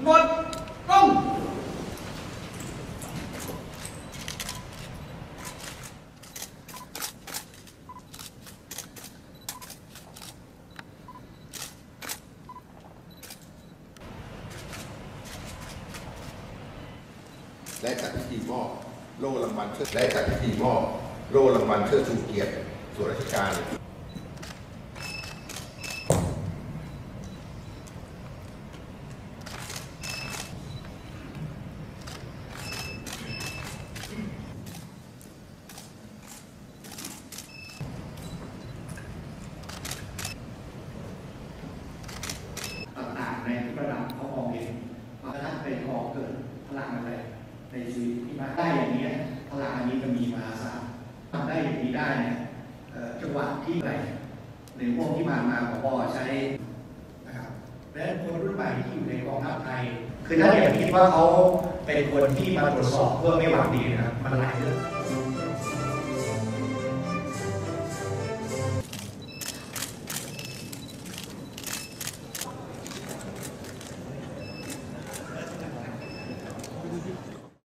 หมดลงและจัดพิธีมอบโล่รางวัลเชิดและจัดพิธีมอบโล่รางวัลเชิดชูเกียรติส่วนราชการต่างๆในระดับเขามองเองว่าถ้าเป็นก่อเกิดพลังอะไรในชีวิตที่มาได้อย่างนี้พลังอันนี้มันมีมหาศาลทำได้อย่างนี้ได้เนี่ยจังหวะที่ไหนในพวกที่ผ่านมาผบ.ใช้นะครับและคนรุ่นใหม่ที่อยู่ในกองทัพไทยคือถ้าอย่าคิดว่าเขาเป็นคนที่มาตรวจสอบเพื่อไม่หวังดีนะครับมันหลายเรื่อง